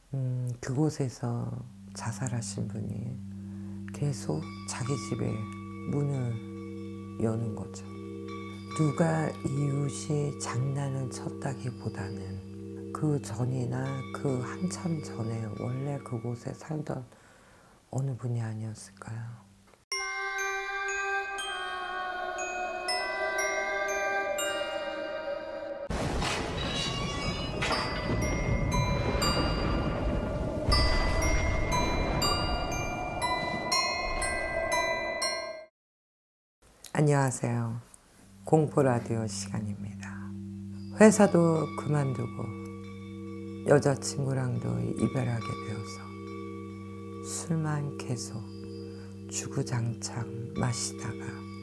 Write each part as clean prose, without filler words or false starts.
그곳에서 자살하신 분이 계속 자기 집에 문을 여는 거죠. 누가 이웃이 장난을 쳤다기보다는 그 전이나 그 한참 전에 원래 그곳에 살던 어느 분이 아니었을까요? 안녕하세요. 공포라디오 시간입니다. 회사도 그만두고 여자친구랑도 이별하게 되어서 술만 계속 주구장창 마시다가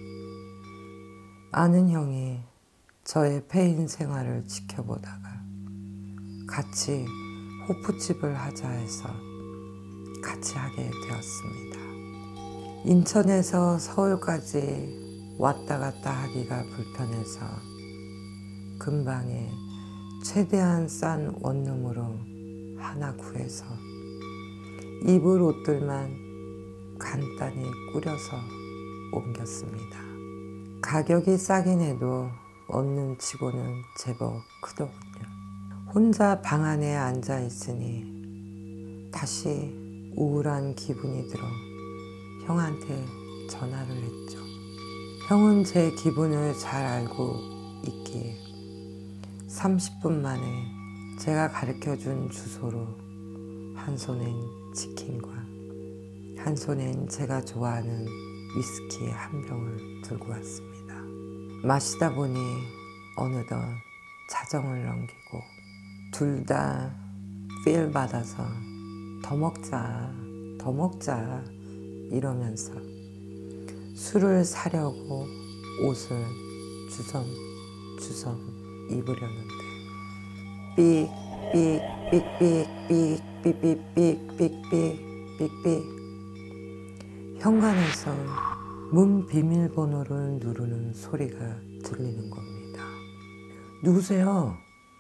아는 형이 저의 폐인 생활을 지켜보다가 같이 호프집을 하자 해서 같이 하게 되었습니다. 인천에서 서울까지 왔다 갔다 하기가 불편해서 근방에 최대한 싼 원룸으로 하나 구해서 입을 옷들만 간단히 꾸려서 옮겼습니다. 가격이 싸긴 해도 얻는 치고는 제법 크더군요. 혼자 방 안에 앉아 있으니 다시 우울한 기분이 들어 형한테 전화를 했죠. 형은 제 기분을 잘 알고 있기에 30분 만에 제가 가르쳐준 주소로 한 손엔 치킨과 한 손엔 제가 좋아하는 위스키 한 병을 들고 왔습니다. 마시다 보니 어느덧 자정을 넘기고 둘 다 필 받아서 더 먹자 이러면서 술을 사려고 옷을 주섬주섬 입으려는데 삑삑삑삑삑삑삑삑삑삑삑삑 현관에서 문 비밀번호를 누르는 소리가 들리는 겁니다. 누구세요?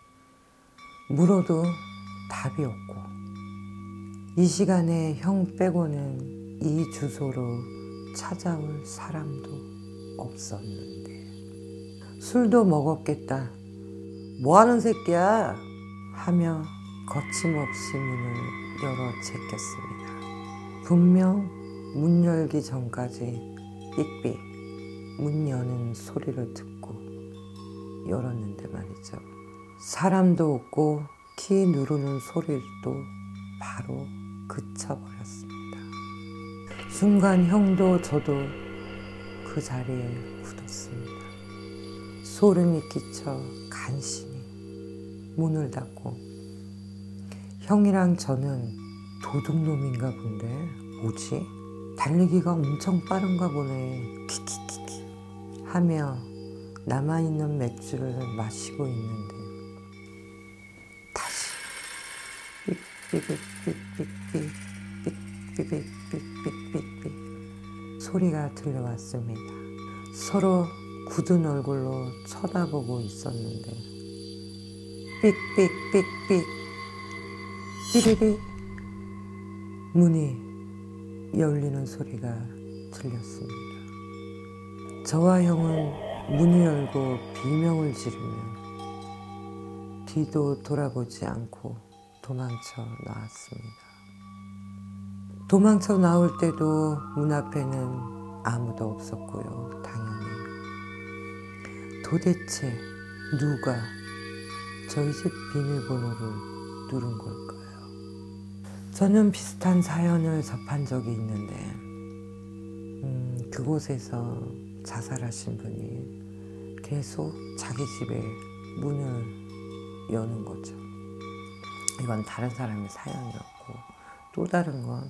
물어도 답이 없고 이 시간에 형 빼고는 이 주소로 찾아올 사람도 없었는데 술도 먹었겠다. 뭐하는 새끼야? 하며 거침없이 문을 열어 제꼈습니다. 분명 문 열기 전까지 삑삑 문 여는 소리를 듣고 열었는데 말이죠. 사람도 없고 키 누르는 소리도 바로 그쳐버렸습니다. 순간 형도 저도 그 자리에 굳었습니다. 소름이 끼쳐 간신히 문을 닫고 형이랑 저는 도둑놈인가 본데 뭐지? 달리기가 엄청 빠른가 보네 키키키키 하며 남아있는 맥주를 마시고 있는데 다시 삑삑삑삑삑삑 삑삑삑삑삑삑 소리가 들려왔습니다. 서로 굳은 얼굴로 쳐다보고 있었는데 삑삑삑삑 삐리리 문이 열리는 소리가 들렸습니다. 저와 형은 문을 열고 비명을 지르며 뒤도 돌아보지 않고 도망쳐 나왔습니다. 도망쳐 나올 때도 문 앞에는 아무도 없었고요. 당연히. 도대체 누가 저희 집 비밀번호를 누른 걸까요? 저는 비슷한 사연을 접한 적이 있는데 그곳에서 자살하신 분이 계속 자기 집에 문을 여는 거죠. 이건 다른 사람의 사연이었고 또 다른 건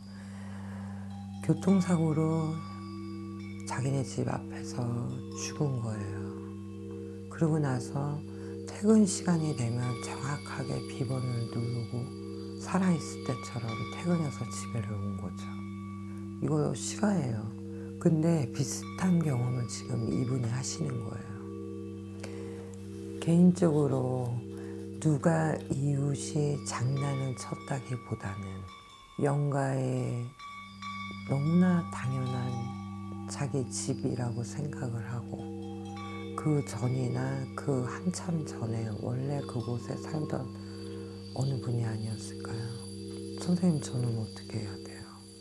교통사고로 자기네 집 앞에서 죽은 거예요. 그러고 나서 퇴근 시간이 되면 정확하게 비번을 누르고 살아있을 때처럼 퇴근해서 집에 온 거죠. 이거 실화예요. 근데 비슷한 경험을 지금 이분이 하시는 거예요. 개인적으로 누가 이웃이 장난을 쳤다기보다는 영가에 너무나 당연한 자기 집이라고 생각을 하고, 그 전이나 그 한참 전에 원래 그곳에 살던 어느 분이 아니었을까요? 선생님, 저는 어떻게 해야 돼요?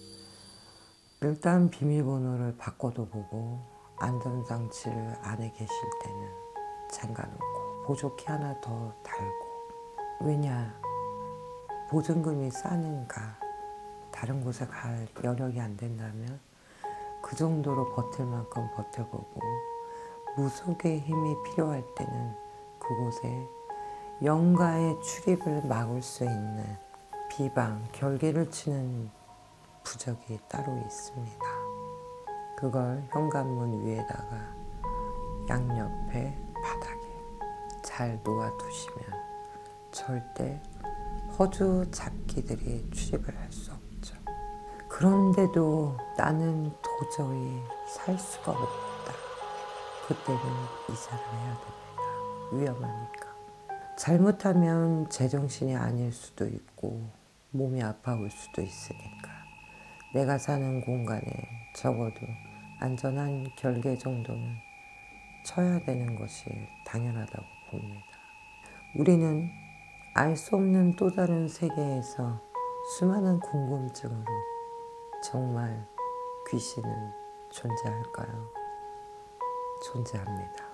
일단 비밀번호를 바꿔도 보고, 안전장치를 안에 계실 때는 잠가놓고, 보조키 하나 더 달고. 왜냐, 보증금이 싸는가, 다른 곳에 갈 여력이 안 된다면 그 정도로 버틸 만큼 버텨보고, 무속의 힘이 필요할 때는 그곳에 영가의 출입을 막을 수 있는 비방, 결계를 치는 부적이 따로 있습니다. 그걸 현관문 위에다가 양옆에 바닥에 잘 놓아두시면 절대 허주 잡기들이 출입을 할 수 없죠. 그런데도 나는 도저히 살 수가 없다. 그때는 이사를 해야 됩니다. 위험하니까. 잘못하면 제정신이 아닐 수도 있고 몸이 아파올 수도 있으니까 내가 사는 공간에 적어도 안전한 결계 정도는 쳐야 되는 것이 당연하다고 봅니다. 우리는 알 수 없는 또 다른 세계에서 수많은 궁금증으로 정말 귀신은 존재할까요? 존재합니다.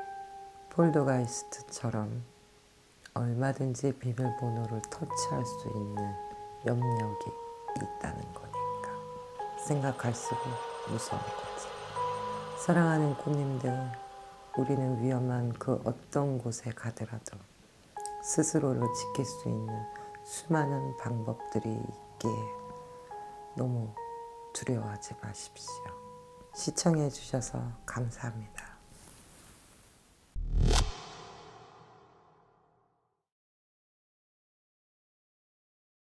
폴더가이스트처럼 얼마든지 비밀번호를 터치할 수 있는 영역이 있다는 거니까 생각할수록 무서운 거지. 사랑하는 꽃님들, 우리는 위험한 그 어떤 곳에 가더라도 스스로를 지킬 수 있는 수많은 방법들이 있기에 너무 두려워하지 마십시오. 시청해 주셔서 감사합니다.